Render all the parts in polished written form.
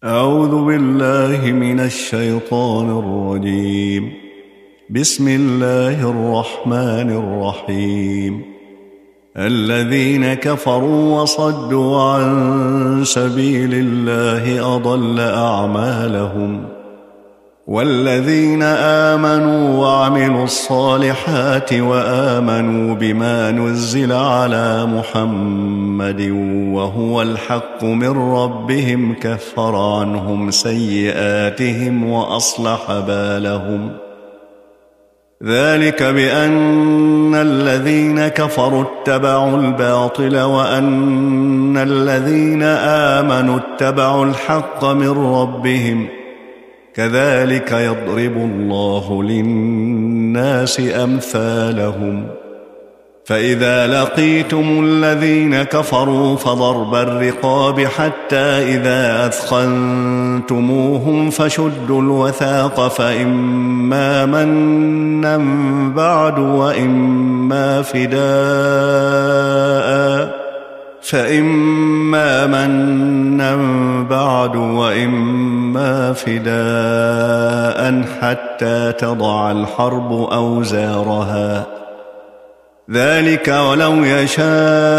أعوذ بالله من الشيطان الرجيم. بسم الله الرحمن الرحيم. الذين كفروا وصدوا عن سبيل الله أضل أعمالهم، والذين آمنوا وعملوا الصالحات وآمنوا بما نزل على محمد وهو الحق من ربهم كفر عنهم سيئاتهم وأصلح بالهم. ذلك بأن الذين كفروا اتبعوا الباطل وأن الذين آمنوا اتبعوا الحق من ربهم، كذلك يضرب الله للناس أمثالهم. فإذا لقيتم الذين كفروا فضرب الرقاب حتى إذا أثخنتموهم فشدوا الوثاق فإما منا بعد وإما فداء حتى تضع الحرب أوزارها. ذلك ولو يشاء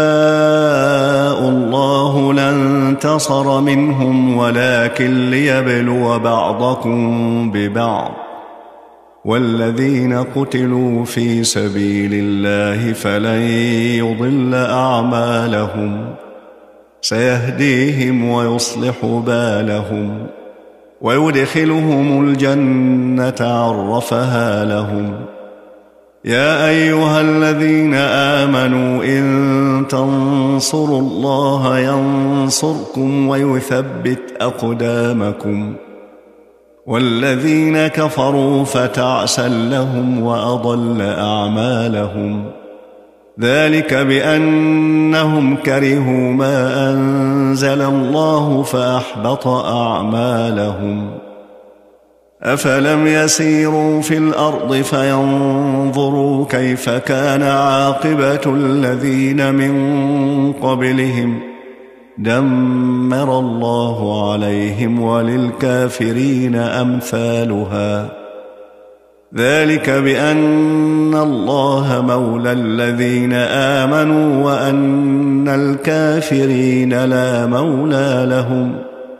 الله لانتصر منهم ولكن ليبلو بعضكم ببعض. والذين قتلوا في سبيل الله فلن يضل أعمالهم، سيهديهم ويصلح بالهم ويدخلهم الجنة عرفها لهم. يا أيها الذين آمنوا إن تنصروا الله ينصركم ويثبت أقدامكم. والذين كفروا فتعسا لهم وأضل أعمالهم. ذلك بأنهم كرهوا ما أنزل الله فأحبط أعمالهم. أفلم يسيروا في الأرض فينظروا كيف كان عاقبة الذين من قبلهم، دمر الله عليهم وللكافرين أمثالها. ذلك بأن الله مولى الذين آمنوا وأن الكافرين لا مولى لهم.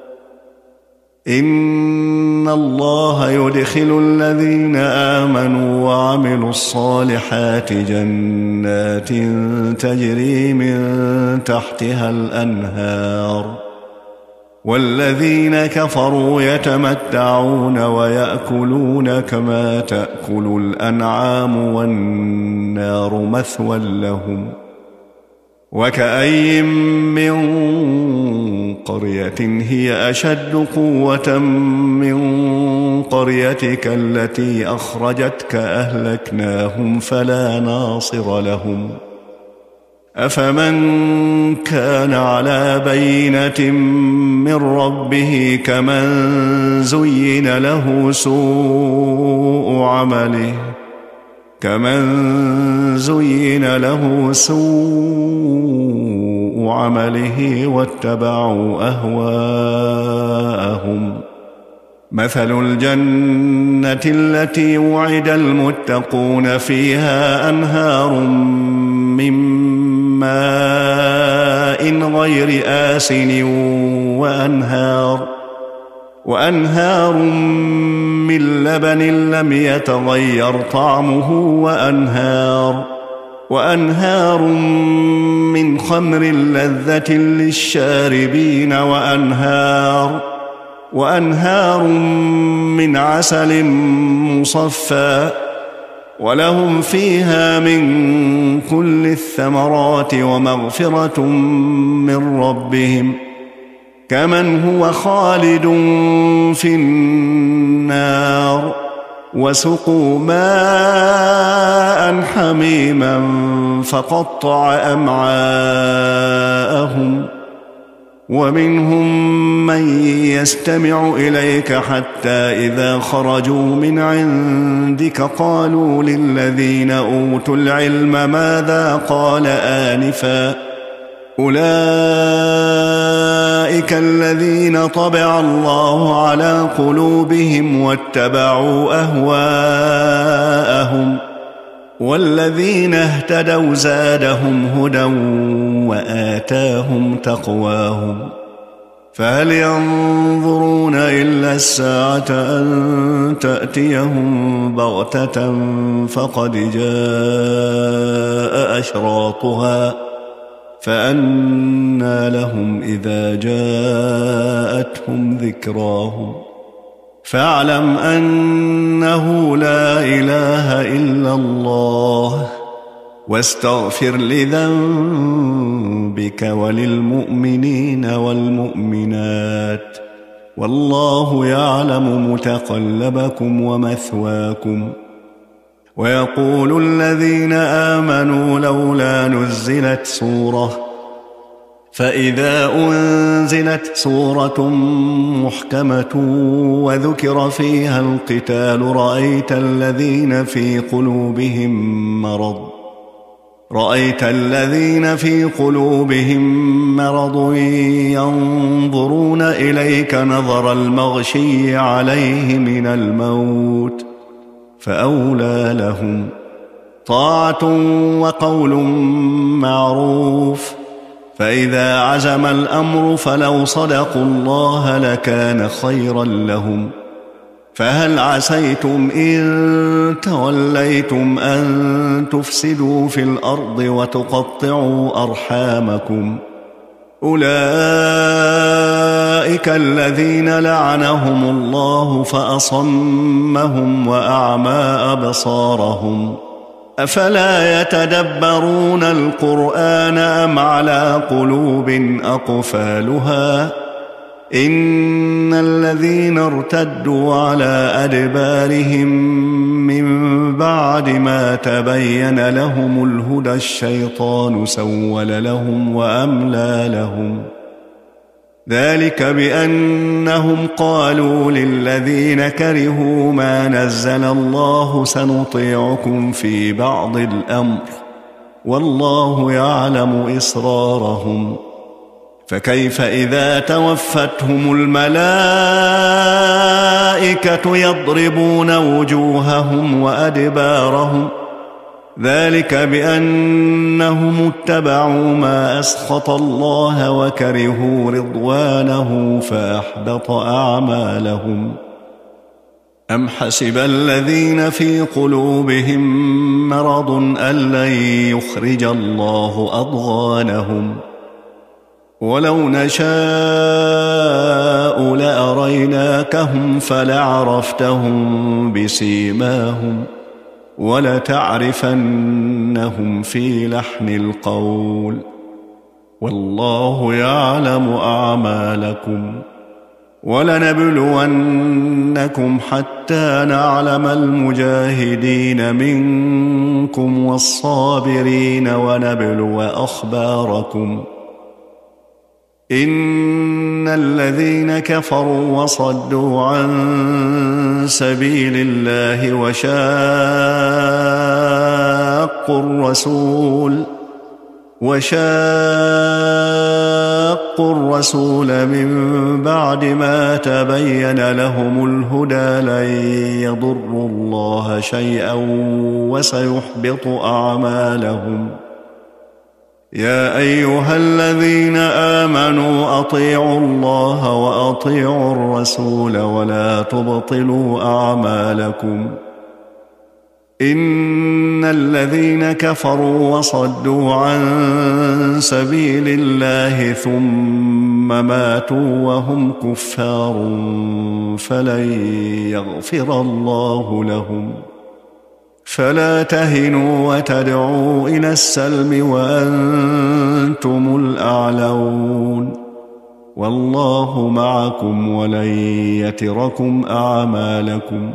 إن الله يدخل الذين آمنوا وعملوا الصالحات جنات تجري من تحتها الأنهار، والذين كفروا يتمتعون ويأكلون كما تأكل الأنعام والنار مثوى لهم. وكأين من قرية هي أشد قوة من قريتك التي أخرجتك أهلكناهم فلا ناصر لهم. أفمن كان على بينة من ربه كمن زين له سوء عمله واتبعوا أهواءهم. مثل الجنة التي وعد المتقون فيها أنهار من ماء غير آسن وأنهار من لبن لم يتغير طعمه وأنهار من خمر لذة للشاربين وأنهار من عسل مصفى، ولهم فيها من كل الثمرات ومغفرة من ربهم، كمن هو خالد في النار. وسقوا ماء حميما فقطع أمعاءهم. ومنهم من يستمع إليك حتى إذا خرجوا من عندك قالوا للذين أوتوا العلم ماذا قال آنفا أولئك الذين طبع الله على قلوبهم واتبعوا أهواءهم والذين اهتدوا زادهم هدى وآتاهم تقواهم فهل ينظرون إلا الساعة أن تأتيهم بغتة فقد جاء أشراطها فأنى لهم إذا جاءتهم ذكراهم فاعلم أنه لا إله إلا الله واستغفر لذنبك وللمؤمنين والمؤمنات والله يعلم متقلبكم ومثواكم ويقول الذين آمنوا لولا نزلت سورة فإذا أنزلت سورة محكمة وذكر فيها القتال رأيت الذين في قلوبهم مرض ينظرون إليك نظر المغشي عليه من الموت فأولى لهم طاعة وقول معروف فإذا عزم الأمر فلو صدقوا الله لكان خيرا لهم فهل عسيتم إن توليتم أن تفسدوا في الأرض وتقطعوا أرحامكم أولئك الذين لعنهم الله فأصمهم وأعمى أبصارهم أفلا يتدبرون القرآن أم على قلوب أقفالها إن الذين ارتدوا على أدبارهم من بعد ما تبين لهم الهدى الشيطان سول لهم وأملى لهم ذلك بأنهم قالوا للذين كرهوا ما نزل الله سنطيعكم في بعض الأمر والله يعلم إسرارهم فكيف إذا توفتهم الملائكة يضربون وجوههم وأدبارهم ذلك بأنهم اتبعوا ما أسخط الله وكرهوا رضوانه فأحبط أعمالهم أم حسب الذين في قلوبهم مرض أن لن يخرج الله أضغانهم ولو نشاء لأريناكهم فلعرفتهم بسيماهم ولتعرفنهم في لحن القول والله يعلم أعمالكم ولنبلونكم حتى نعلم المجاهدين منكم والصابرين ونبلو أخباركم إن الذين كفروا وصدوا عن سبيل الله وشاقوا الرسول من بعد ما تبين لهم الهدى لن يضروا الله شيئا وسيحبط أعمالهم يا أيها الذين آمنوا أطيعوا الله وأطيعوا الرسول ولا تبطلوا أعمالكم إن الذين كفروا وصدوا عن سبيل الله ثم ماتوا وهم كفار فلن يغفر الله لهم فلا تهنوا وتدعوا إلى السلم وأنتم الأعلون والله معكم ولن يتركم أعمالكم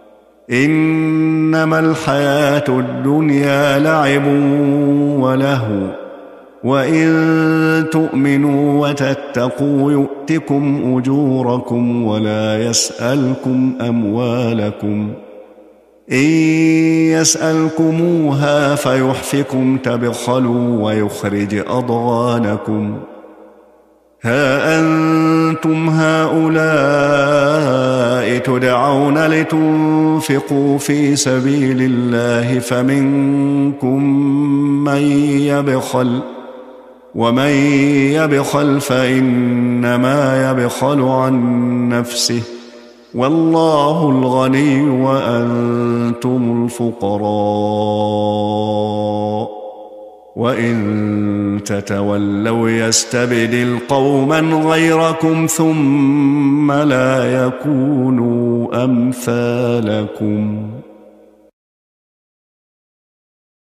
إنما الحياة الدنيا لعب ولهو وإن تؤمنوا وتتقوا يؤتكم أجوركم ولا يسألكم أموالكم إن يسألكموها فيحفكم تبخلوا ويخرج أضغانكم ها أنتم هؤلاء تدعون لتنفقوا في سبيل الله فمنكم من يبخل ومن يبخل فإنما يبخل عن نفسه والله الغني وأنتم الفقراء وإن تتولوا يستبدل قوما غيركم ثم لا يكونوا أمثالكم